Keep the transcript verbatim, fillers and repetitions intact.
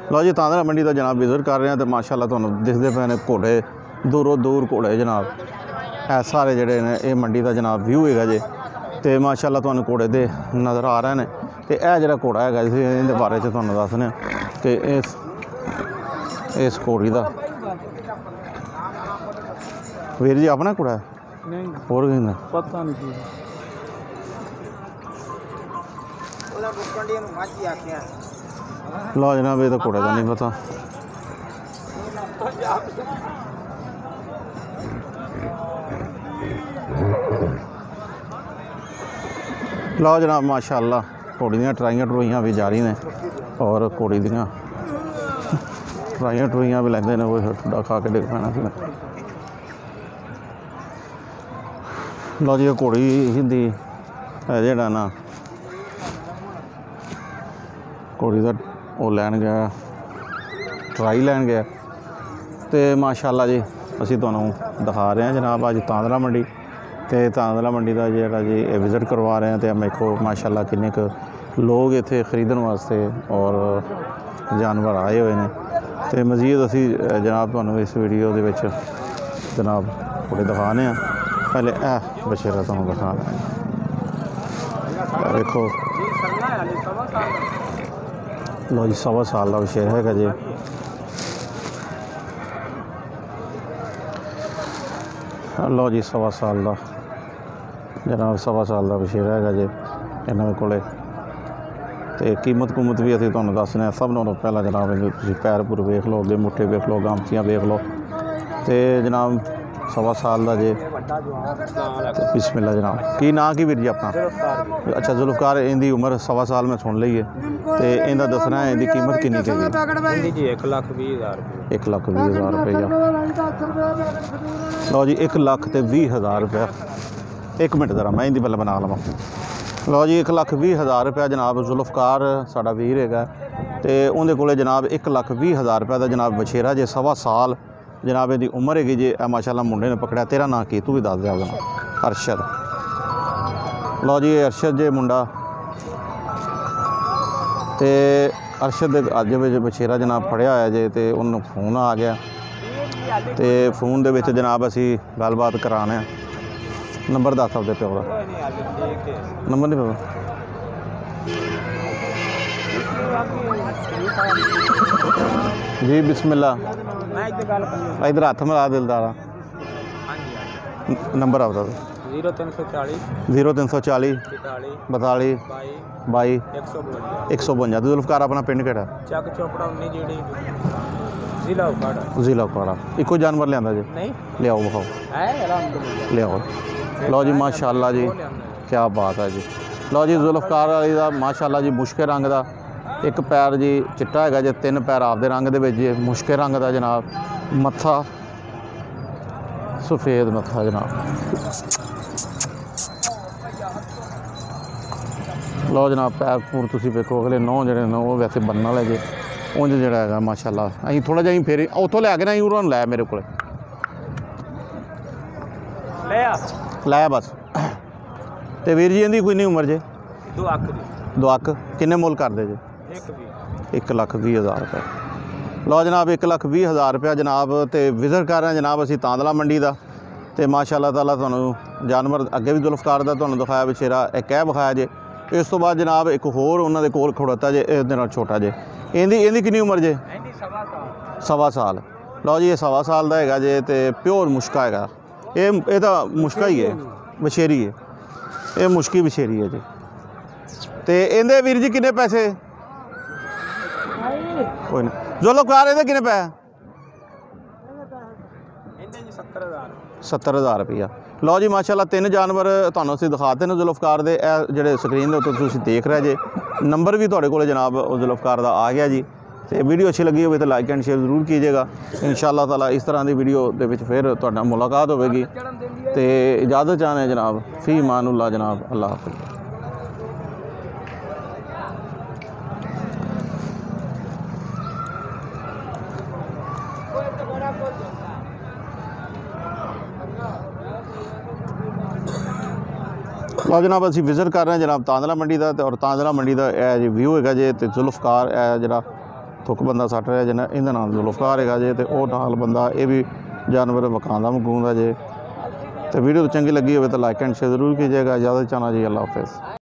लो जी तांदरा मंडी का जनाब विजिट कर रहे हैं तो माशाल्लाह तुहानू दिखते पे ने घोड़े दूरों दूर घोड़े जनाब है सारे जड़े ने ये मंडी का जनाब व्यू है जी। तो माशाल्लाह तुहानू घोड़े दे नज़र आ रहे हैं। तो यह जरा घोड़ा है इहदे बारे च तुहानू दसने कि इस इस घोड़ी का वीर जी अपना घोड़ा है और पता नहीं लो जनाब ये तो घोड़े का नहीं पता। लो जनाब माशाल्लाह घोड़ी दी ट्राइयां टरूइयां भी जारी ने और घोड़ी दी ट्राइयां टरूइयां भी लेंदे ने। कोई ठुड्डा खा के डिग पैना फिर। लो जी घोड़ी दी जेड़ा ना घोड़ी का वो लैन गया ट्राई लैन गया। तो माशाल्लाह जी असी तुहानू दिखा रहे हैं जनाब अज तांदरा मंडी। तो तांदरा मंडी का जोड़ा जी विजिट करवा रहे हैं। तो देखो माशाल्लाह किन्ने क लोग इत्थे खरीदण वास्ते और जानवर आए हुए हैं। तो मजीद असी जनाब तुहानू इस वीडियो दे विच जनाब थोड़े दिखाने हैं। पहले ए बछेरा तुहानू दिखा रहे हैं। देखो लो जी सवा साल का बछेरा है जी। लो जी सवा साल का जनाब सवा साल का बछेरा है जी इन्होंने कोले। तो कीमत कुमत भी असीं तुहानू दसने सब नालों पहला जनाब तुसीं पैर पुर वेख लो अगे मुट्ठे वेख लो गांमतियां वेख लो। तो जनाब सवा साल का जे बिस्मिल्लाह जनाब की ना की वीर जी अपना अच्छा जुल्फकार इनकी उम्र सवा साल में सुन ली है। तो इनका दसना है इनकी कीमत कितनी कही एक लाख भी हज़ार एक लाख भी हज़ार रुपया। लो जी एक लाख तो भी हज़ार रुपया एक मिनट जरा मैं इनकी पहले बना लवां। लो जी एक लाख भी हज़ार रुपया जनाब जुल्फकार साड़ा वीर है। तो उनके कोले जनाब एक लाख भी हज़ार रुपया का जनाब बछेरा जे सवा साल जनाब इहदी उम्र हैगी जी। माशाल्लाह मुंडे ने पकड़िया। तेरा नाम की तू भी दस दे अपना अरशद। लो जी अरशद जे मुंडा तो अरशद अज बछेरा जनाब फड़िया होया जे। तो उन्होंने फोन आ गया तो फोन दे विच जनाब असी गलबात कराने नंबर दस सकते प्यो का नंबर नहीं पता जी बिस्मिल्लाह इधर हथ मिला दिलदारा नंबर आप बता जीरो तीन सौ चालीस जीरो तीन सौ चाली बताली बाई एक सौ बवंजा। तो जुल्फकार अपना पिंड केड़ा चक चोपड़ा उन्नी जीडी जिला उपाड़ा जिला उपाड़ा इको जानवर लिया जी नहीं लियाओ बखाओ लियाओ। लो जी माशाल्लाह जी क्या बात है जी। लो जी जुल्फकार वाली का माशाल्लाह जी मुश्के रंग का एक पैर जी चिट्टा है जी तीन पैर आपदे रंग दे विच मुश्के रंग का जनाब मत्था सफेद मत्था जनाब। लो जनाब पैर पूर तुसीं वेखो अगले नौ जड़े ने वो वैसे बनने वाले जे उंज जड़ा है माशाल्लाह अं थोड़ा जिहा फिर उतों लिया के ना उन्होंने लै मेरे को लाया बस। तो वीर जी इनकी कोई नहीं उम्र जे दो अख दो अख किन्ने मुल कर दे जे एक लाख भी हज़ार रुपये। लो जनाब एक लाख भी हज़ार रुपया जनाब। तो विजिट कर रहे हैं जनाब असी तांदला मंडी का। तो माशाल्लाह ताला तुहानू जानवर अगे भी जुल्फकार का तुहानू दिखाया बछेरा एक है विखाया जे। इस तो बाद जनाब एक होर उन्होंने कोल खड़ोता जे इहदे नाल छोटा जे इहदी इहदी कितनी उम्र जे सवा साल। लो जी ये सवा साल का है जे। तो प्योर मुश्का है ये ये तो मुश्का ही है बछेरी है ये मुश्की बछेरी है जी। तो इहदे वीर जी किन्ने पैसे कोई नहीं जुल्फकार इहदे किन्ने पैसे सत्तर हज़ार रुपया। लो जी माशाल्लाह तीन जानवर तुहानू असीं दिखाते हैं जुल्फकार दे जिहड़े स्क्रीन के उत्ते तुसीं देख रहे जे। नंबर भी तुहाडे कोल जनाब जुल्फकार दा आ गया जी। तो वीडियो अच्छी लगी हो तो लाइक एंड शेयर जरूर कीजिएगा। इंशाअल्लाह ताला इस तरह की वीडियो दे विच फिर तुहाडा मुलाकात होगी। तो इजाज़त चाहते हैं जनाब फी मानुल्लाह जनाब अल्लाह हाफ़िज़। लो जनाब असी विजिट कर रहे हैं जनाब तांदला मंडी का। और तांदला मंडी का यह जो व्यू है जे। तो जुल्फकार है जरा ਥੁੱਕ ਬੰਦਾ ਸੱਟ ਰਿਹਾ ਜਿਹਨਾਂ ਇਹਦਾ ਨਾਮ ਜ਼ੁਲਫਕਾਰ ਹੈਗਾ ਜੇ, ਤੇ ਉਹ ਨਾਲ ਬੰਦਾ ਇਹ ਵੀ ਜਾਨਵਰ ਵਿਕਾਉਂਦਾ ਮਕੂੰਦਾ ਜੇ। ਤੇ ਵੀਡੀਓ ਚੰਗੀ ਲੱਗੀ ਹੋਵੇ ਤਾਂ ਲਾਈਕ ਐਂਡ ਸ਼ੇਅਰ ਜ਼ਰੂਰ ਕੀजिएगा। ਇਜਾਜ਼ਤ ਚਾਹਨਾ ਜੀ, अल्लाह हाफिज़।